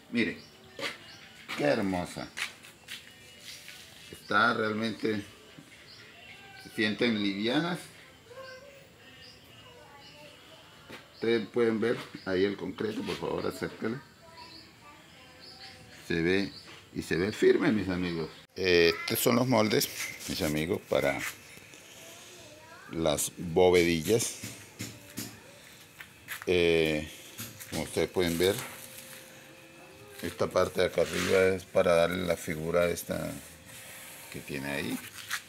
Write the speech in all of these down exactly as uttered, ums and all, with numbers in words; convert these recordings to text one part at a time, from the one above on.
Miren, qué hermosa. Está realmente, se sienten livianas. Ustedes pueden ver ahí el concreto, por favor acércale. Se ve y se ve firme, mis amigos. Eh, estos son los moldes, mis amigos, para las bovedillas. Eh, como ustedes pueden ver, esta parte de acá arriba es para darle la figura esta que tiene ahí.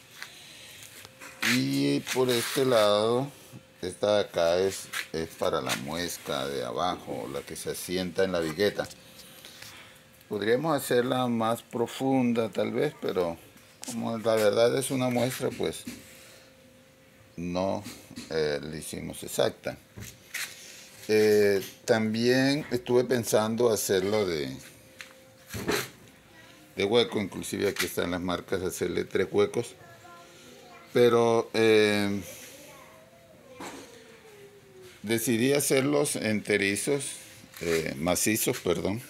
Y por este lado, esta de acá es, es para la muesca de abajo, la que se asienta en la vigueta. Podríamos hacerla más profunda tal vez, pero como la verdad es una muestra, pues no eh, la hicimos exacta. Eh, también estuve pensando hacerlo de, de hueco, inclusive aquí están las marcas, hacerle tres huecos. Pero eh, decidí hacerlos enterizos, eh, macizos, perdón.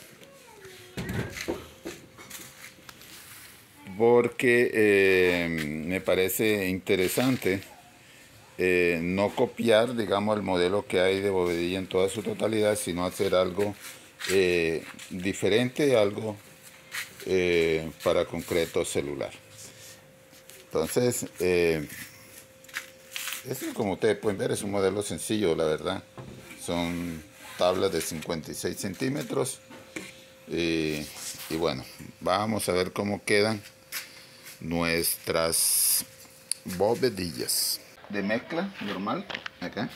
Porque eh, me parece interesante eh, no copiar, digamos, el modelo que hay de bovedilla en toda su totalidad, sino hacer algo eh, diferente, algo eh, para concreto celular. Entonces, eh, este, como ustedes pueden ver, es un modelo sencillo, la verdad. Son tablas de cincuenta y seis centímetros. Y, y bueno, vamos a ver cómo quedan nuestras bovedillas de mezcla normal. Acá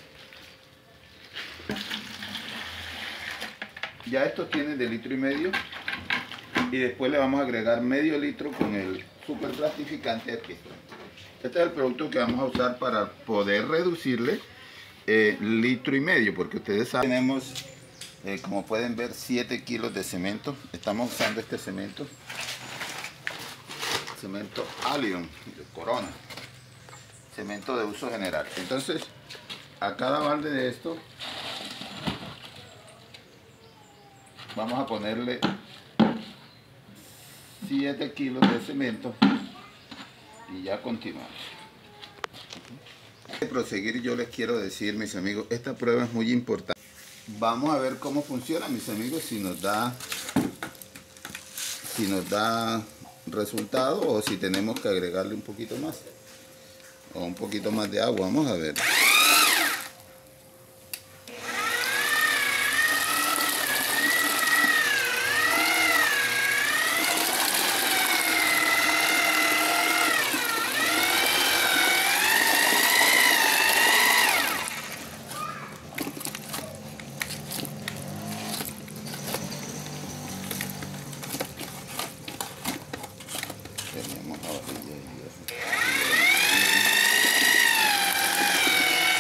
ya esto tiene de litro y medio, y después le vamos a agregar medio litro con el super plastificante aquí. Este es el producto que vamos a usar para poder reducirle eh, litro y medio, porque ustedes saben, tenemos eh, como pueden ver siete kilos de cemento. Estamos usando este cemento cemento Alion de Corona, cemento de uso general. Entonces, a cada balde de esto vamos a ponerle siete kilos de cemento y ya continuamos. Antes de proseguir, yo les quiero decir, mis amigos, esta prueba es muy importante. Vamos a ver cómo funciona, mis amigos, si nos da si nos da resultado o si tenemos que agregarle un poquito más o un poquito más de agua. Vamos a ver. Tenemos la varilla ahí.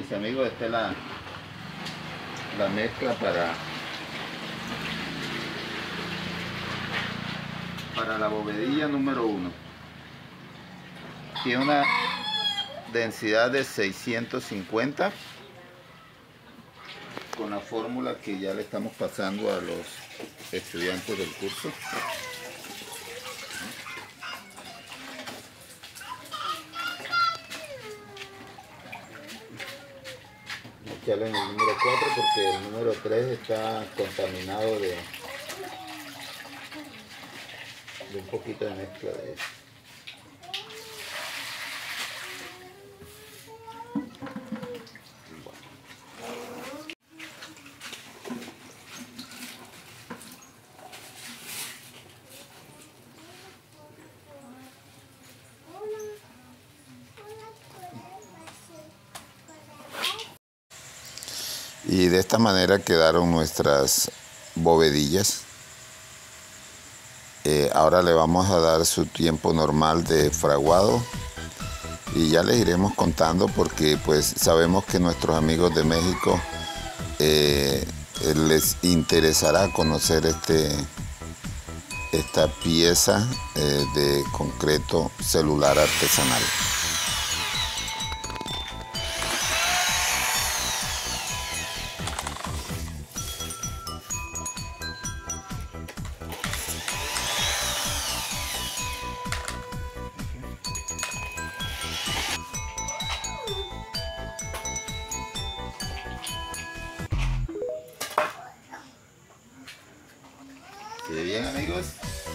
mis amigos, esta es la, la mezcla para, para la bovedilla número uno. Tiene una densidad de seiscientos cincuenta con la fórmula que ya le estamos pasando a los estudiantes del curso. Echarle en el número cuatro porque el número tres está contaminado de, de un poquito de mezcla de eso. Y de esta manera quedaron nuestras bovedillas. Eh, ahora le vamos a dar su tiempo normal de fraguado y ya les iremos contando porque pues sabemos que nuestros amigos de México eh, les interesará conocer este, esta pieza eh, de concreto celular artesanal. ¿Se ve bien, amigos?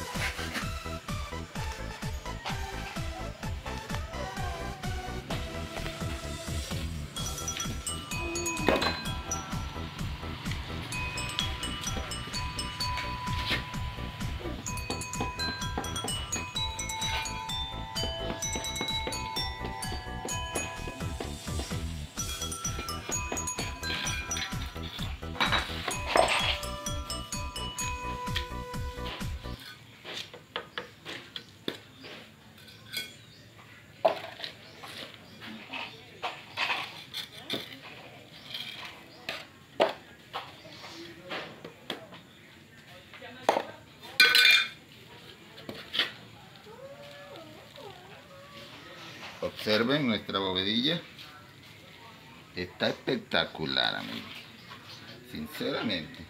Observen nuestra bovedilla. Está espectacular, amigos. Sinceramente.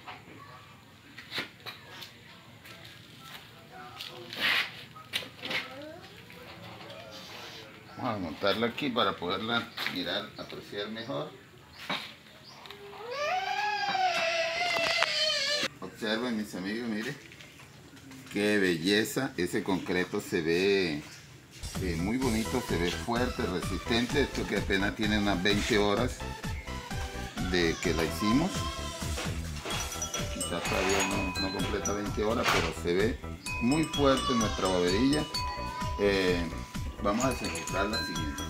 Vamos a montarla aquí para poderla mirar, apreciar mejor. Observen, mis amigos, miren. Qué belleza. Ese concreto se ve eh, muy bonito, se ve fuerte, resistente. Esto que apenas tiene unas veinte horas de que la hicimos. Quizás todavía no, no completa veinte horas, pero se ve muy fuerte nuestra bovedilla. Eh, vamos a desenfocar la siguiente.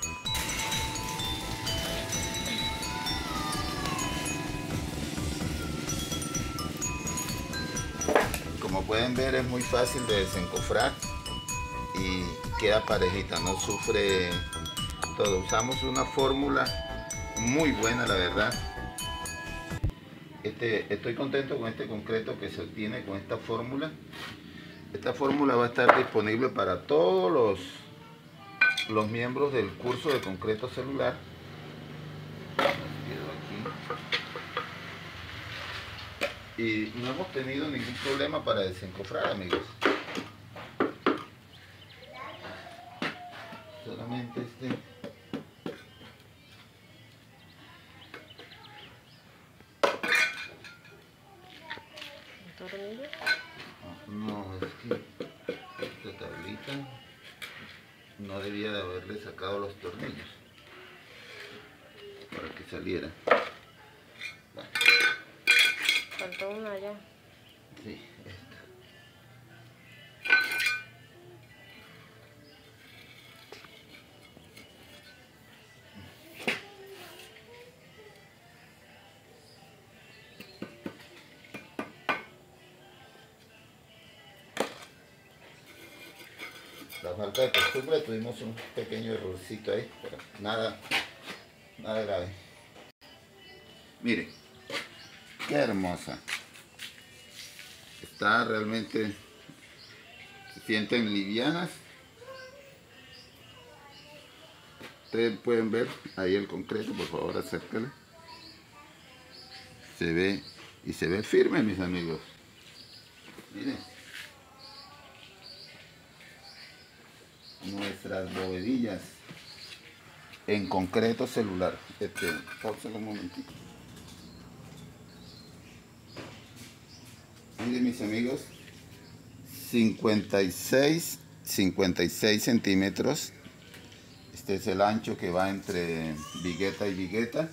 Como pueden ver, es muy fácil de desencofrar y queda parejita, no sufre todo. Usamos una fórmula muy buena, la verdad. Este, estoy contento con este concreto que se obtiene con esta fórmula. Esta fórmula va a estar disponible para todos los, los miembros del curso de concreto celular. Y no hemos tenido ningún problema para desencofrar, amigos. Solamente este ¿tornillo? no, es que esta tablita no debía de haberle sacado los tornillos para que saliera. Bueno. Faltó una allá. Sí, esta. La falta de costumbre, tuvimos un pequeño errorcito ahí, pero nada, A ver, a ver. Miren, qué hermosa. Está realmente, se sienten livianas. Ustedes pueden ver ahí el concreto, por favor acérquenle. Se ve y se ve firme, mis amigos. Miren. Nuestras bovedillas en concreto celular. Este, pausalo un momentito. Miren, mis amigos, cincuenta y seis centímetros. Este es el ancho que va entre vigueta y vigueta.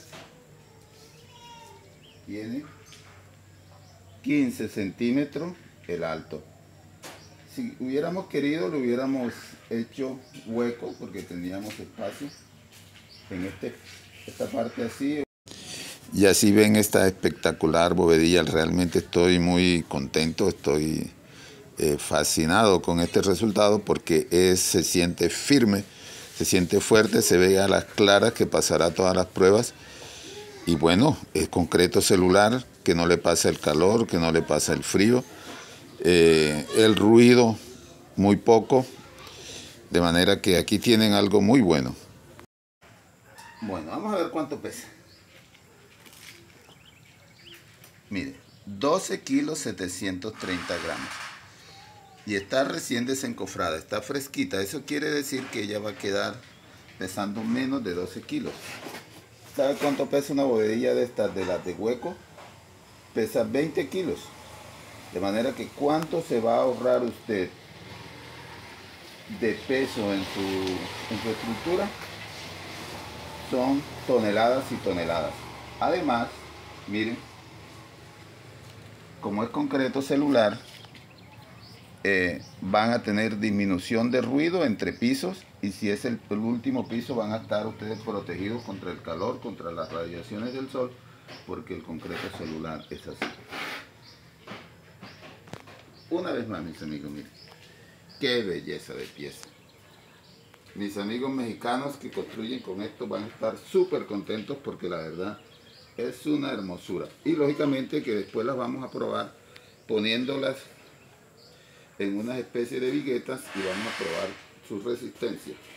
Tiene quince centímetros el alto. Si hubiéramos querido, lo hubiéramos hecho hueco porque teníamos espacio en este, esta parte así. Y así ven esta espectacular bovedilla. Realmente estoy muy contento, estoy eh, fascinado con este resultado porque es, se siente firme, se siente fuerte, se ve a las claras que pasará todas las pruebas. Y bueno, es concreto celular, que no le pasa el calor, que no le pasa el frío. Eh, el ruido muy poco, de manera que aquí tienen algo muy bueno. Bueno, vamos a ver cuánto pesa. Mire, doce kilos setecientos treinta gramos. Y está recién desencofrada, está fresquita. Eso quiere decir que ella va a quedar pesando menos de doce kilos. ¿Sabe cuánto pesa una bovedilla de estas, de las de hueco? Pesa veinte kilos. De manera que ¿cuánto se va a ahorrar usted de peso en su, en su estructura? Son toneladas y toneladas. Además, miren, como es concreto celular, eh, van a tener disminución de ruido entre pisos, y si es el, el último piso van a estar ustedes protegidos contra el calor, contra las radiaciones del sol, porque el concreto celular es así. Una vez más, mis amigos, miren, qué belleza de pieza. Mis amigos mexicanos que construyen con esto van a estar súper contentos porque la verdad es una hermosura. Y lógicamente que después las vamos a probar poniéndolas en una especie de viguetas y vamos a probar su resistencia.